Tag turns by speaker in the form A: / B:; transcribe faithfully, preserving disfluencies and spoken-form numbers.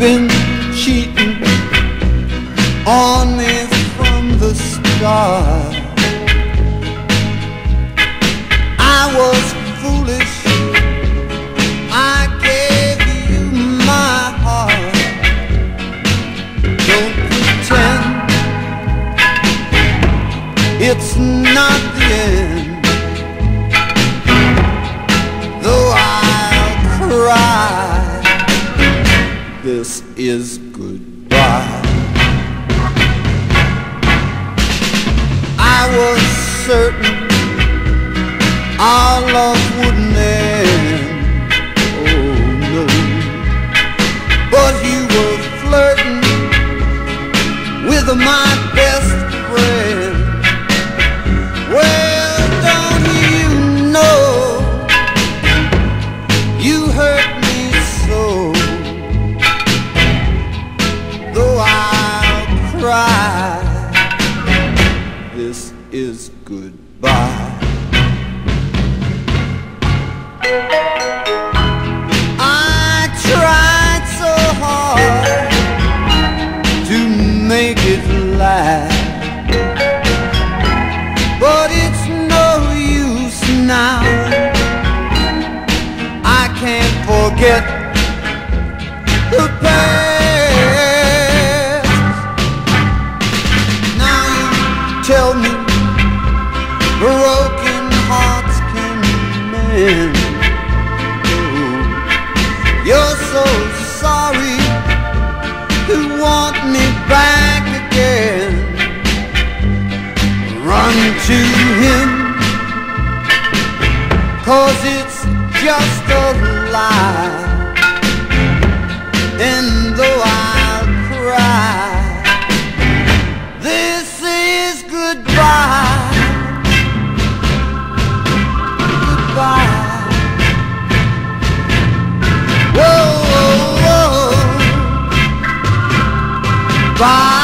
A: been cheating on me from the start. I was foolish, I gave you my heart. Don't pretend it's not the end, though I'll cry. This is goodbye. I was certain our love wouldn't end, oh no. But you were flirting with my best friend. Well, don't you know, you hurt me so, though I'll cry. This is goodbye. I tried so hard to make it last, but it's no use now. I can't forget the past. Now you tell me broken hearts can mend. You're so sorry you want me back again. Run to him, 'cause it's just a lie. And though I'll cry, this is goodbye. Goodbye. Whoa, whoa, whoa. Bye.